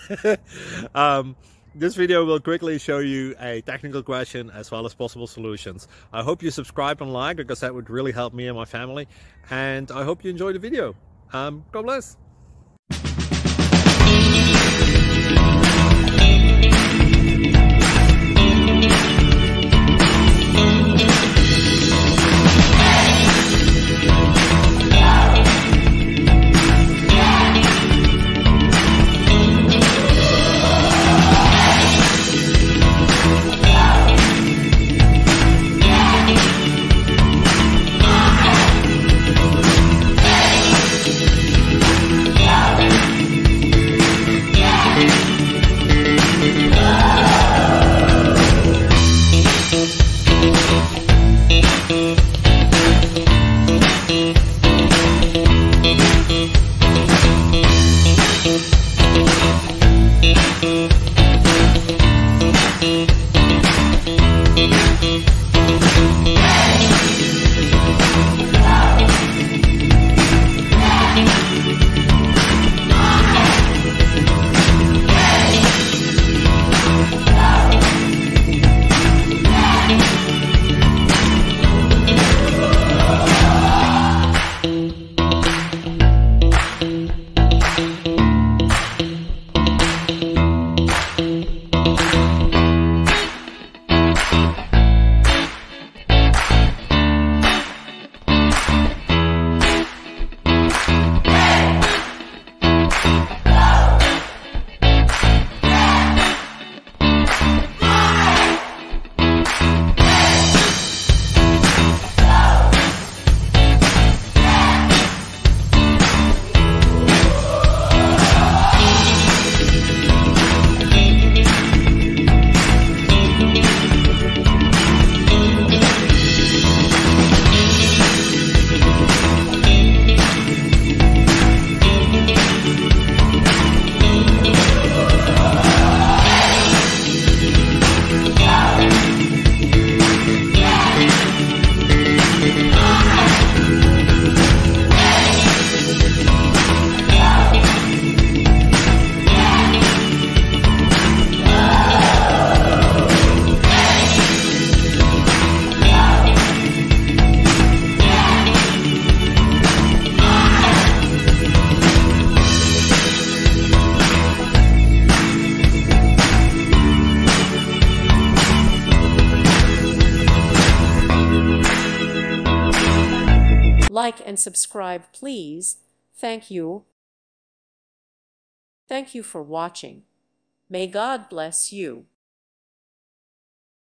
This video will quickly show you a technical question as well as possible solutions. I hope you subscribe and like, because that would really help me and my family. And I hope you enjoy the video. God bless. Like and subscribe, please. Thank you. Thank you for watching. May God bless you.